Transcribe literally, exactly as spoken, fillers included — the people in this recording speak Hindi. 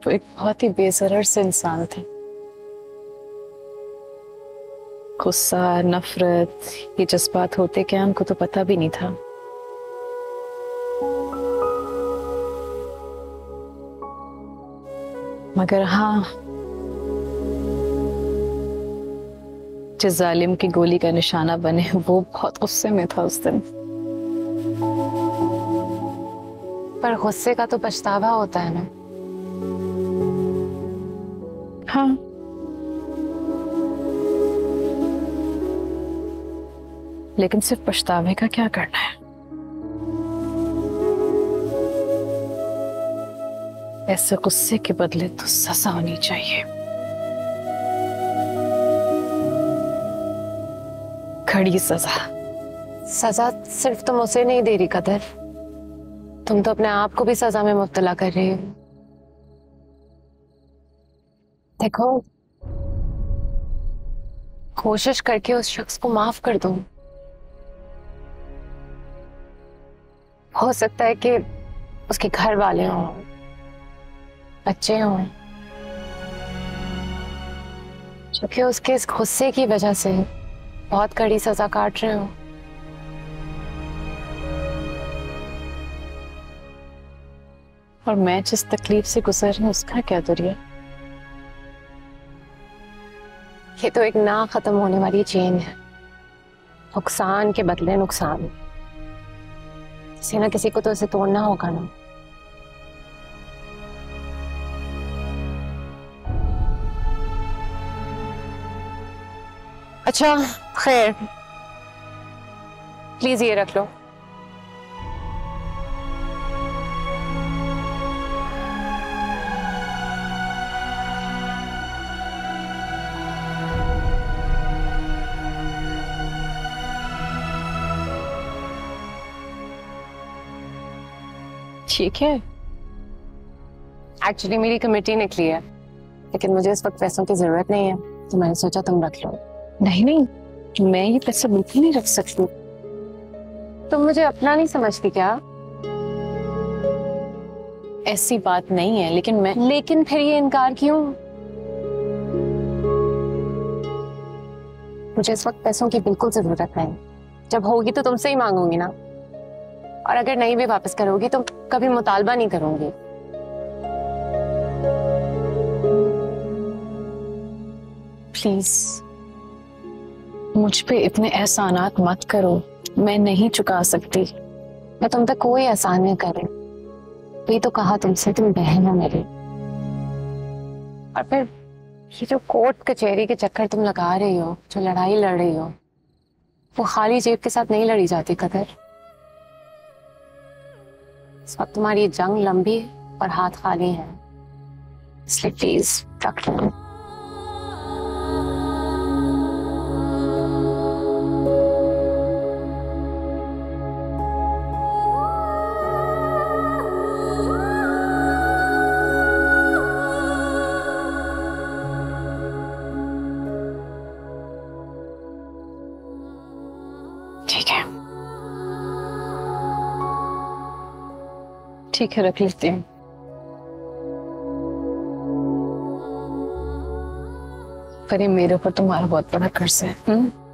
वो एक बहुत ही बेज़रर से इंसान थे। गुस्सा, नफरत, ये जज्बात होते क्या उनको तो पता भी नहीं था। मगर हाँ, जिस जालिम की गोली का निशाना बने वो बहुत गुस्से में था उस दिन। पर गुस्से का तो पछतावा होता है ना। हाँ, लेकिन सिर्फ पछतावे का क्या करना है? ऐसे गुस्से के बदले तो सजा होनी चाहिए, कड़ी सजा। सजा सिर्फ तुम उसे नहीं दे रही कदर, तुम तो अपने आप को भी सजा में मुब्तला कर रही हो। देखो, कोशिश करके उस शख्स को माफ कर दो। हो सकता है कि उसके घर वाले हों, बच्चे हों, जो कि उसके इस गुस्से की वजह से बहुत कड़ी सजा काट रहे हो। और मैं जिस तकलीफ से गुजर रही हूँ उसका क्या दुर्या? ये तो एक ना खत्म होने वाली चेन है, नुकसान के बदले नुकसान। किसी ना किसी को तो इसे तोड़ना होगा ना। अच्छा खैर, प्लीज ये रख लो। ठीक है। एक्चुअली मेरी कमेटी निकली है, लेकिन मुझे इस वक्त पैसों की जरूरत नहीं है, तो मैंने सोचा तुम रख लो। नहीं नहीं, मैं ये पैसा बिल्कुल नहीं रख सकती। तुम मुझे अपना नहीं समझती क्या? ऐसी बात नहीं है, लेकिन मैं लेकिन फिर ये इनकार क्यों? मुझे इस वक्त पैसों की बिल्कुल जरूरत नहीं। जब होगी तो तुमसे ही मांगूंगी ना, और अगर नहीं भी वापस करोगी तो कभी मुतालबा नहीं करूंगी। प्लीज मुझ पे इतने एहसानात मत करो, मैं नहीं चुका सकती। मैं तुम पे कोई एहसान नहीं कर रही, वही तो कहा तुमसे, तुम बहन हो मेरी। और फिर ये जो कोर्ट कचहरी के चक्कर तुम लगा रही हो, जो लड़ाई लड़ रही हो, वो खाली जेब के साथ नहीं लड़ी जाती कदर। इस वक्त तुम्हारी ये जंग लंबी और हाथ खाली है, इसलिए प्लीज रख लो। ठीक है, ठीक है, रख लेती हूँ। पर ये मेरे ऊपर तुम्हारा बहुत बड़ा कर्ज है। हुँ?